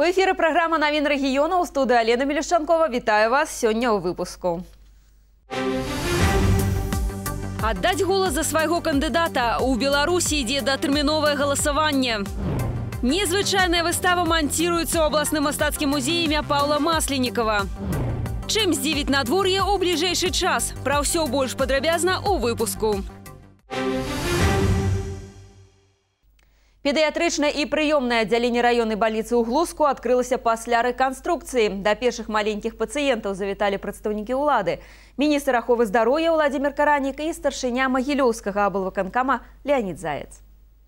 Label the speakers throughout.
Speaker 1: У эфіры праграма навін рэгіёна, у студыі Алена Мелешчанкова. Вітаю вас сёння ў выпуску. Аддаць голас за свайго кандыдата. У Беларусі ідзе датэрміновае галасаванне. Незвычайная выстава манціруецца ў абласным мастацкім музеі імя Паўла Масленікава. Чым здзівіць надвор'е ў бліжэйшы час? Пра ўсё больш падрабязна ў выпуску. Педыятрычнае і прыёмнае аддзяленне раённай бальніцы ў Глузку адкрылася пасля рэканструкцыі. Да першых маленькіх пацыентаў завіталі прадстаўнікі ўлады. Міністр аховы здароўя Владзімір Каранік і старшыня Магілёўскага аблвыканкама Леанід Заяц.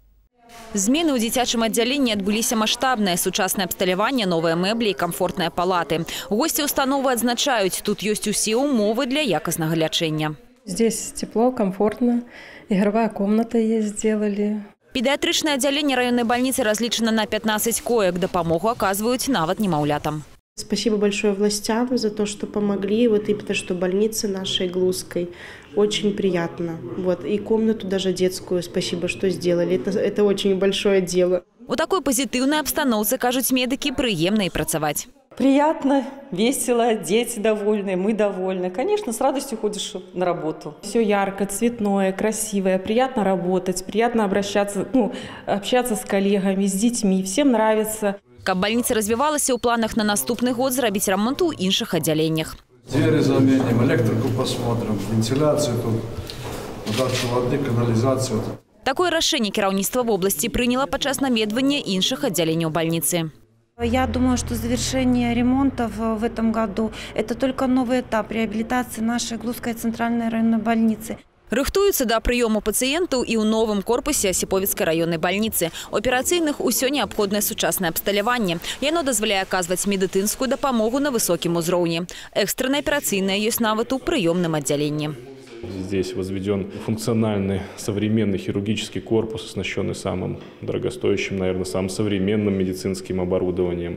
Speaker 1: Змены ў дзіцячым аддзяленні адбыліся маштабнае. Сучаснае абсталяванне, новыя мэблі і камфортныя палаты. Госці установы адзначаюць, тут ёсць усе ўмовы для якаснага лячэння.
Speaker 2: Здесь тепло, комфортно. Игровая комната есть сделали.
Speaker 1: Педиатричное отделение районной больницы различено на 15 коек. Допомогу оказывают нават немаўлятам.
Speaker 3: Спасибо большое властям за то, что помогли. Вот именно что больница нашей Глузской. Очень приятно. Вот. И комнату даже детскую спасибо, что сделали. Это очень большое дело.
Speaker 1: У такой позитивной обстановке, кажут медики, приемно и працаваць.
Speaker 4: Приятно, весело, дети довольны, мы довольны. Конечно, с радостью ходишь на работу.
Speaker 2: Все ярко, цветное, красивое, приятно работать, приятно обращаться, общаться с коллегами, с детьми. Всем нравится.
Speaker 1: Каб больница развивалась, у планах на наступный год заработать ремонт у іншых отделениях.
Speaker 5: Двери заменим, электрику посмотрим, вентиляцию тут, подачу воды, канализацию.
Speaker 1: Такое решение кіраўніцтва в области приняло падчас наведвання іншых отделений больницы.
Speaker 6: Я думаю, что завершение ремонтов в этом году – это только новый этап реабилитации нашей Глузской центральной районной больницы.
Speaker 1: Рыхтуются до приема пациентов и у новом корпусе Осиповецкой районной больницы. Операцийных усё необходное сучасное абсталяванне. Яно дазваляе аказваць медицинскую допомогу на высоком узроўні. Экстренная операцийная есть нават у приемном отделении.
Speaker 7: Здесь возведен функциональный современный хирургический корпус, оснащенный самым дорогостоящим, наверное, самым современным медицинским оборудованием,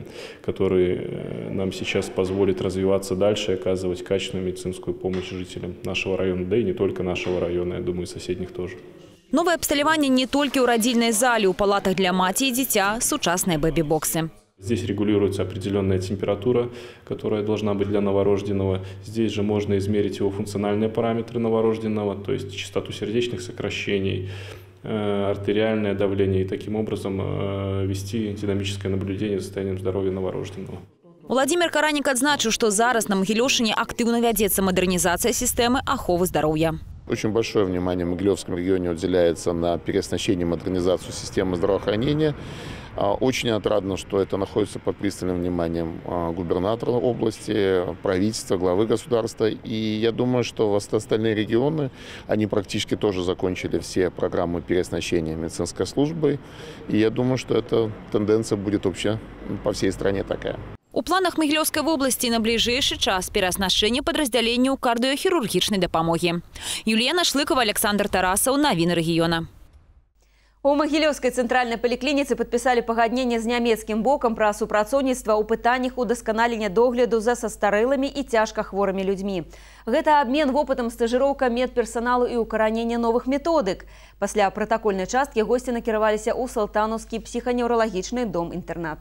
Speaker 7: который нам сейчас позволит развиваться дальше и оказывать качественную медицинскую помощь жителям нашего района, да и не только нашего района, я думаю, и соседних тоже.
Speaker 1: Новое обсталяванне не только у родильной зале, у палатах для мати и дитя, сучасные бэби-боксы.
Speaker 7: Здесь регулируется определенная температура, которая должна быть для новорожденного. Здесь же можно измерить его функциональные параметры новорожденного, то есть частоту сердечных сокращений, артериальное давление, и таким образом вести динамическое наблюдение за состоянием здоровья новорожденного.
Speaker 1: Владзімір Каранік адзначыў, што зараз на Магілёўшчыне активно вядзецца модернизация системы аховы здоровья.
Speaker 8: Очень большое внимание в Могилевском регионе уделяется на переоснащение и модернизацию системы здравоохранения. Очень отрадно, что это находится под пристальным вниманием губернатора области, правительства, главы государства. И я думаю, что остальные регионы, они практически тоже закончили все программы переоснащения медицинской службы. И я думаю, что эта тенденция будет общая по всей стране такая.
Speaker 1: У планах Магілёўскай области на ближайший час переоснащение подразделению кардиохирургичной допомоги. Юлія Нашлыкова, Александр Тарасов, навіны региона. У Магілёўскай цэнтральнай паліклініцы падпісалі пагадненне з нямецкім бокам пра супрацоўніцтва ў пытаннях удасканалення догляду за састарэлымі і цяжка хворымі людзьмі. Гэта абмен вопытам, стажыроўка медперсаналу і укараненне новых методык. Пасля пратакольнай часткі госці накіраваліся ў Салтанаўскі псіханеўралагічны дом-інтэрнат.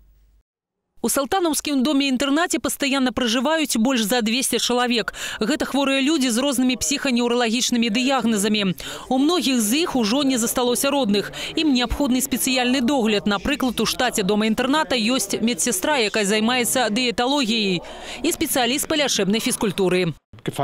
Speaker 9: У Салтанаўскім доме-інтэрнаце пастаянна пражываюць больш за 200 чалавек. Гэта хворыя людзі з рознымі псіханеўралагічнымі дыягназамі. У многіх з іх ужо не засталося родных. Ім неабходны спецыяльны догляд. Напрыклад, у штаце дома-інтэрната ёсць медсестра, якая займаецца дыеталогіяй, і спецыяліст па лячэбнай фізкультуры.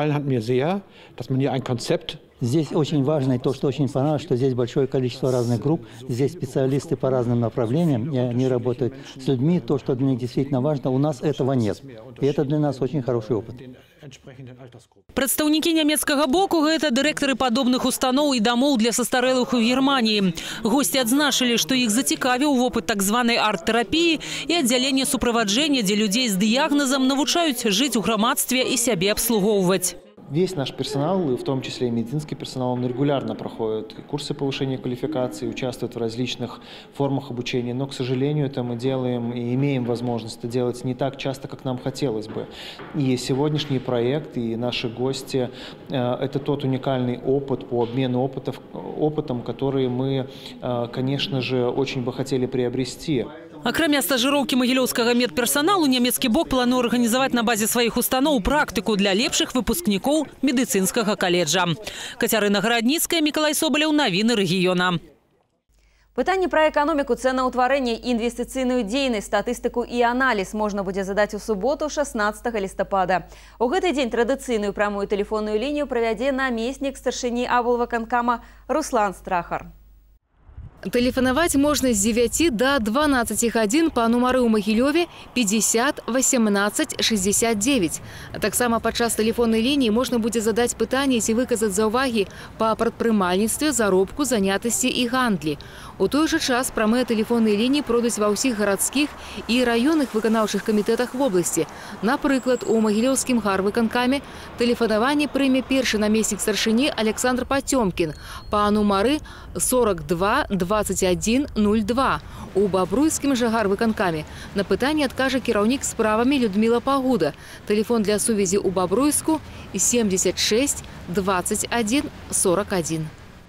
Speaker 10: Здесь очень важно то, что очень понравилось, что здесь большое количество разных групп. Здесь специалисты по разным направлениям, и они работают с людьми. То, что для них действительно важно, у нас этого нет. И это для нас очень хороший опыт.
Speaker 9: Прадстаўнікі нямецкага боку – гэта дырэктары падобных устаноў і дамоў для састарэлых у Германії. Гості адзначылі, што іх зацікавіў вопыт так званай арт-тэрапіі і аддзяленне суправаджэння, дзе людзей з дыягназам навучаюць жыць у грамадстве і сябе абслугоўваць.
Speaker 11: Весь наш персонал, в том числе и медицинский персонал, он регулярно проходит курсы повышения квалификации, участвует в различных формах обучения. Но, к сожалению, это мы делаем и имеем возможность это делать не так часто, как нам хотелось бы. И сегодняшний проект, и наши гости – это тот уникальный опыт по обмену опытом, который мы, конечно же, очень бы хотели приобрести.
Speaker 9: Акрамя стажировки магілёўскага медперсоналу, нямецкі бок плануе организовать на базе своих установ практику для лепших выпускников медицинского колледжа. Кацярына Гарадніцкая, Миколай Соболев, Новины региона.
Speaker 1: Пытанне пра эканоміку, цэнаўтварэнне, інвестыцыйную дзейнасць, статыстыку і аналіз можна будзе задаць у суботу 16 лістапада. У гэты дзень традыцыйную прамую тэлефонную лінію правядзе намеснік старшыні аблвыканкама Руслан Страхар.
Speaker 12: Тэлефанаваць можна з 9 до 12 гадзін па нумары ў Магілёве 50 18 69. Таксама падчас тэлефоннай лініі можна будзе задаць пытанні ці выказаць заўвагі па прадпрымальніцтве, заробку, занятасці і гандлі. У той жа час прамыя тэлефонныя лініі пройдуць ва ўсіх гарадскіх і раённых выканаўчых камітэтах вобласці. Напрыклад, у Магілёўскім гарвыканкаме тэлефанаванне прыме першы намеснік старшыні Александр Патёмкін па нумары 42 21 02. У Бабруйскім жа гарвыканкаме на пытанне адкажа кіраўнік справамі Людмила Пагуда. Тэлефон для сувязі ў Бабруйску 76 21 41.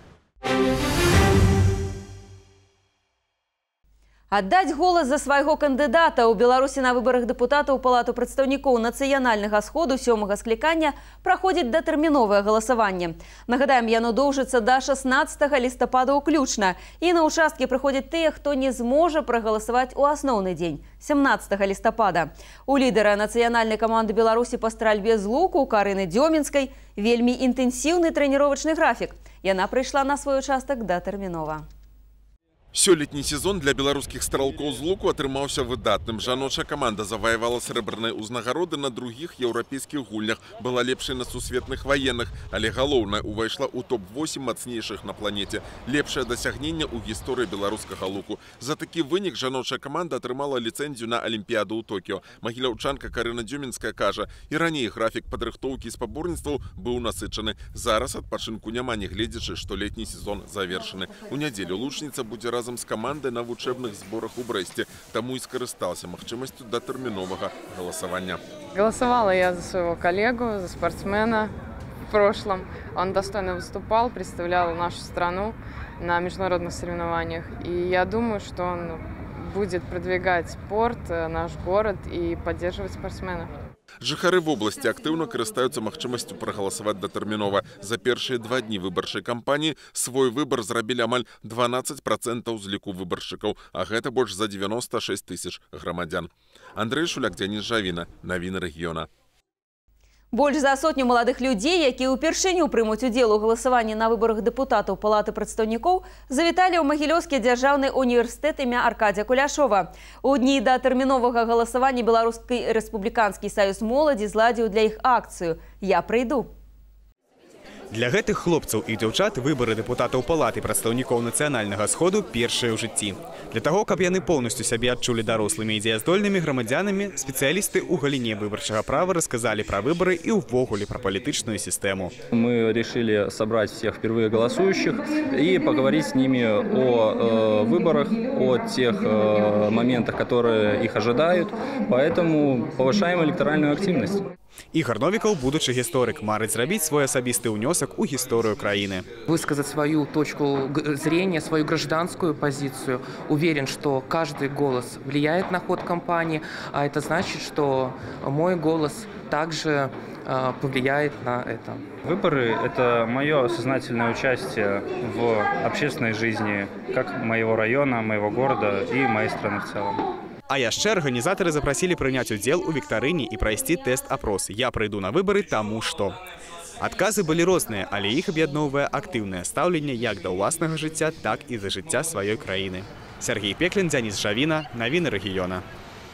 Speaker 1: Аддаць голас за свайго кандыдата ў Беларусі на выбарах дэпутатаў Палату прадстаўнікоў нацыянальнага сходу 7-га склікання праходзіць датэрміновае галасаванне. Нагадаем, яно доўжыцца да 16 лістапада ўключна. І на ўчасткі прыходзяць тыя, хто не зможа прагаласаваць у асноўны дзень, 17 лістапада. У лідара нацыянальнай каманды Беларусі па стральбе з луку Карыны Дзёмінскай вельмі інтэнсіўны трэніровачны графік. Яна прыйшла на свой участак датэрмінова.
Speaker 13: Сёлетні сезон для беларускіх стралкоў з луку атрымаўся выдатным. Жаночая каманда заваявала срэбраныя ўзнагароды на другіх еўрапейскіх гульнях, была лепшай на сусветных ваенных, але галоўнае увайшла ў топ-8 мацнейшых на планеце. Лепшае дасягненне ў гісторыі беларускага луку. За такі вынік жаночая каманда атрымала ліцэнзію на Алімпіяду ў Токіо. Магіляўчанка Карына Дзёмінская кажа, і раней графік падрыхтоўкі спаборніцтваў быў насычаны. Зараз адпачынку няма, нягледзячы, што летні сезон завершаны. У нядзелю лучніца будзе разам з камандай на вучэбных зборах у Брэсце, таму і скарысталася магчымасцю датэрміновага галасавання.
Speaker 14: Голосовала я за своего коллегу, за спортсмена в прошлом. Он достойно выступал, представлял нашу страну на международных соревнованиях. И я думаю, что он будет продвигать спорт, наш город и поддерживать спортсменов.
Speaker 13: Жыхары вобласці актыўна карыстаюцца магчымасцю прагаласаваць датэрмінова. За першыя 2 дні выбарчай кампаніі свой выбар зрабілі амаль 12% з ліку выбаршчыкаў, а гэта больш за 96 тысяч грамадзян. Андрэй Шуляк, Дзяніс Жавіна, Навіны рэгіёна.
Speaker 1: Больш за сотню маладых людзей, якія ўпершыню прымуць удзел у галасаванні на выбарах дэпутатаў Палаты прадстаўнікоў, завіталі ў Магілёўскі дзяржаўны універсітэт імя Аркадзя Куляшова. У дні датэрміновага галасавання Беларускі рэспубліканскі саюз моладзі зладзіў для іх акцыю «Я прыйду».
Speaker 15: Для гэтых хлопцаў і дзяўчат выбары дэпутатаў Палаты прадстаўнікоў нацыянальнага сходу першыя ў жыцці. Для таго, каб яны поўнасцю сябе адчулі дарослымі і дзеяздольнымі грамадзянамі, спецыялісты ў галіне выбарчага права расказалі пра выбары і ўвогуле пра палітычную сістэму.
Speaker 16: Мы решили собрать всех впервые голосующих и поговорить с ними о выборах, о тех моментах, которые их ожидают, поэтому повышаем электоральную активность.
Speaker 15: Ігор Новікаў, будучы гісторык, марыць зрабіць свой асабісты ўнёсак у гісторыю краіны.
Speaker 17: Высказать свою точку зрения, свою гражданскую позицию. Уверен, что каждый голос влияет на ход кампании, а это значит, что мой голос также повлияет на это.
Speaker 16: Выборы – это мое сознательное участие в общественной жизни как моего района, моего города и моей страны в целом.
Speaker 15: А яшчэ арганізатары запрасілі прыняць удзел у віктарыне і прайсці тэст-апрос «Я прыйду на выбары, таму што». Адказы былі розныя, але іх аб'ядноўвае актыўнае стаўленне як да ўласнага жыцця, так і за жыцця сваёй краіны. Сергей Пеклін, Дзяніс Жавіна, Навіны рэгіёна.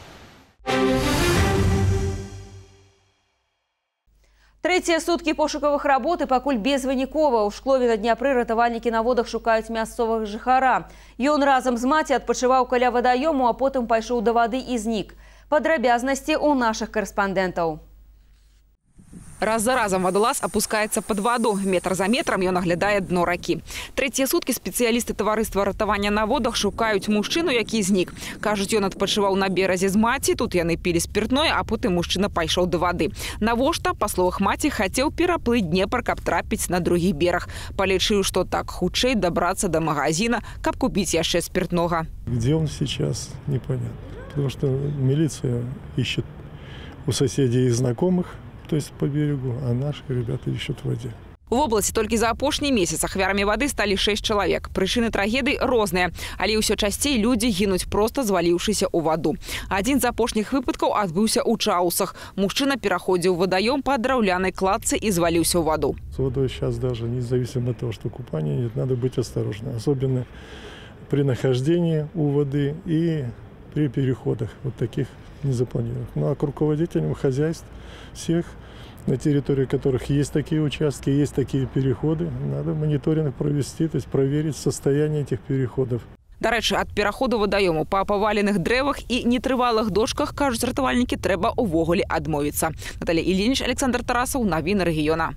Speaker 1: Трэція суткі пошукавых работ і пакуль безвынікова. У Шклове на Дняпры ратавальнікі на водах шукаюць мясцовага жыхара. Ён разам з маці адпачываў каля вадаёму, а потым пайшоў да вады і знік. Падрабязнасці ў нашых карэспандэнтаў.
Speaker 18: Раз за разом водолаз опускается под воду. Метр за метром он оглядает дно раки. Третьи сутки специалисты товариства ратования на водах шукают мужчину, який зник. Кажуть, он отпочивал на березе з маці, тут яны пили спиртное, а потом мужчина пошел до воды. Навошта, по словах маці, хотел переплыть Днепр, каб трапить на другий берег. Полечил, что так худшей добраться до магазина, каб купить яшчэ спиртного.
Speaker 19: Где он сейчас, непонятно. Потому что милиция ищет у соседей и знакомых, то есть по берегу, а наши ребята ищут в воде.
Speaker 18: В области только за апошні месяц ахвярамі воды стали 6 человек. Причины трагедии розныя, але ўсё часцей люди гинуть, просто звалившись у воду. Один из апошніх выпадков отбылся у Чаусах. Мужчина переходил в водоем по драўлянай кладцы и звалился в воду.
Speaker 19: С водой сейчас даже независимо от того, что купания нет, надо быть осторожным. Особенно при нахождении у воды и при переходах вот таких незапланированных. Ну а к руководителям хозяйств всех, на территории которых есть такие участки, есть такие переходы, надо мониторинг провести, то есть проверить состояние этих переходов.
Speaker 18: До речі, від переходу водойому по повалених древах і нетривалих дошках, кажуть рятувальники, треба увогуле відмовитися. Наталія Іллініч, Олександр Тарасов, новини регіона.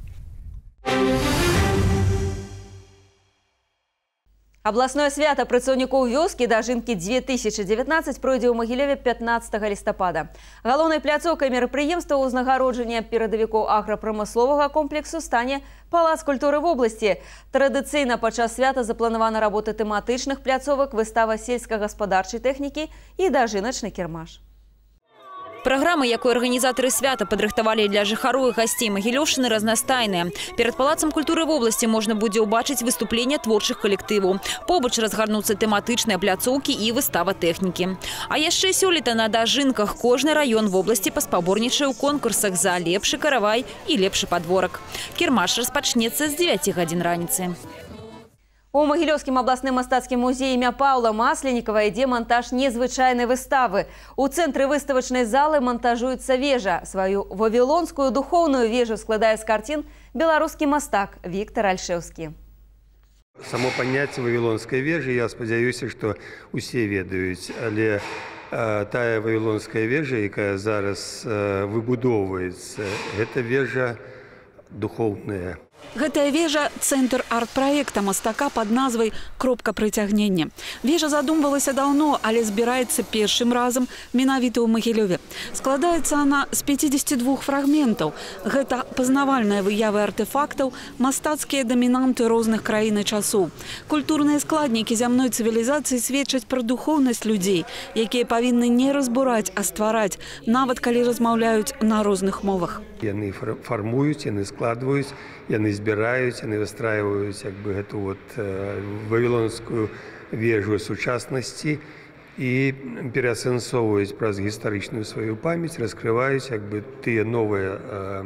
Speaker 1: Областное свято працаўнікоў вёскі дажынкі 2019 пройдзе ў Магілёве 15 лістапада. Галоўнай пляцоўкай мерапрыемства ўзнагароджання перадавікоў аграпрамысловага комплексу стане Палац культуры в области. Традыцыйна падчас свята запланавана работа тэматычных пляцовак, выстава сельскагаспадарчай тэхнікі і дажыначны кірмаш. Программы, якой организаторы свята подрыхтовали для жыхароў і гостей Магілёўшчыны, разнастайныя. Перед Палацом культуры в области можно будзе ўбачыць выступления творчых коллективов. Побач разгарнуцца тэматычныя пляцоўкі і выстава тэхнікі. А яшчэ сёлета на дажынках кожны раён в области паспаборнічае ў конкурсах за лепшы каравай і лепшы падворак. Кірмаш распачнецца з 9 гадзін раніцы. У Магілёўскім абласным мастацкім музеі імя Паўла Масленікава ідзе монтаж незвычайнай выставы. У цэнтры выставачнай залы монтажуецца вежа. Сваю вавілонскую духоўную вежу складае з карцін беларускі мастак Віктор Альшэўскі.
Speaker 20: Само паняцце вавілонскай вежы, я спадзяюся, што усе ведаюць, але тая вавілонская вежа, якая зараз выбудоўваецца, гэта вежа духоўная.
Speaker 21: Гэтая вежа – цэнтр арт-праекта мастака под назвай «Кропка прыцягнення». Вежа задумвалася даўно, але збіраецца першым разам менавіта ў Магілёве. Складаецца она з 52 фрагментаў. Гэта пазнавальныя выявы артефактаў, мастацкія дамінанты розных краін і часоў. Культурныя складнікі зямной цывілізацыі сведчаць пра духоўнасць людзей, якія павінны не разбураць, а ствараць, нават калі размаўляюць на розных мовах.
Speaker 20: Яны фармуюць, яны складваюць, яны збіраюць, яны выстрайваюць гэту вавілонскую вежу сучаснасці і пераасэнсоўваюць праз гістарычную сваю памяць, раскрываюць тыя новыя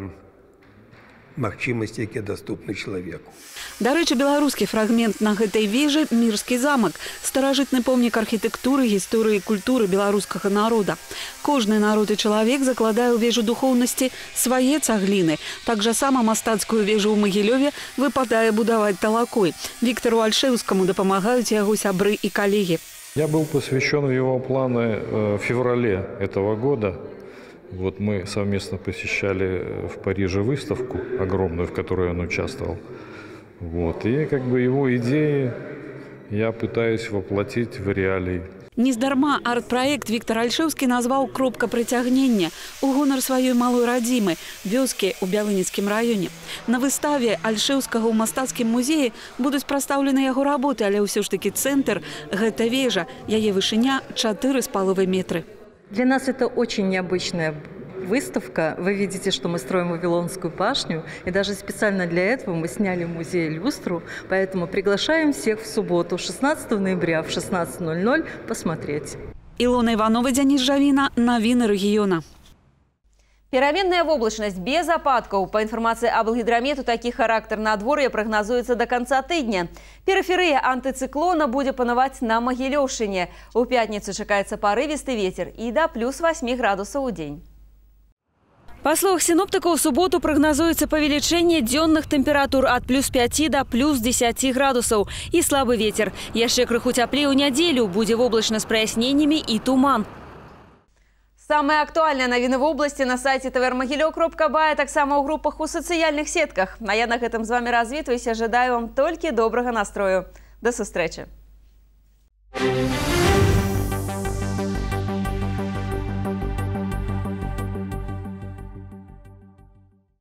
Speaker 20: магчымасці, якія даступны чалавеку.
Speaker 21: Дарэчы, беларускі фрагмент на гэтай вежы – Мірскі замак, старажытны помнік архітэктуры, гісторыі і культуры беларускага народа. Кожны народ і чалавек закладае ў вежу духоўнасці свае цагліны. Так жа сама мастацкую вежу ў Магілёве выпадае будаваць талакой. Віктору Альшэўскаму дапамагаюць яго сябры і калегі.
Speaker 7: Я был посвящен в его планы в феврале этого года. Вот мы совместно посещали в Париже выставку огромную, в которой он участвовал. Вот. И его идеи я пытаюсь воплотить в реалии.
Speaker 21: Нездарма арт-праект Віктор Альшэўскі назваў «Кропка прыцягнення» у гонар сваёй малой радзімы, вёскі ў Бялыніцкім раёне. На выставе Альшэўскага ў мастацкім музеі будуць прадстаўлены яго работы, але ўсё ж такі цэнтр – гэта вежа, яе вышыня 4,5 метры.
Speaker 22: Для нас это очень необычная выставка. Вы видите, что мы строим Вавилонскую башню. И даже специально для этого мы сняли музей люстру. Поэтому приглашаем всех в субботу, 16 ноября в 16:00 посмотреть.
Speaker 21: Илона Иванова, Денис Жавина, новины региона.
Speaker 1: Пераменная воблачнасць без ападкаў. Па інфармацыі Аблгідрамету, такі характар надвор'я прагназуецца да канца тыдня. Перыферыя антыцыклона будзе панаваць на Магілёўшчыне. У пятніцу чакаецца парывісты вецер і да +8 градусаў у дзень. Па словах синоптикаў, у суботу прагназуецца павелічэнне дзённых тэмператур ад +5 да +10 градусаў і слабы ветер. Яшчэ крыху цяплей у нядзелю, будзе воблачна з праясненнямі і туман.
Speaker 3: Самые актуальные новины в области на сайте tvrmogilев.by, так само у группах у социальных сетках. А я на этом с вами развітваюся. Жадаю вам только доброго настрою. До зустрічі.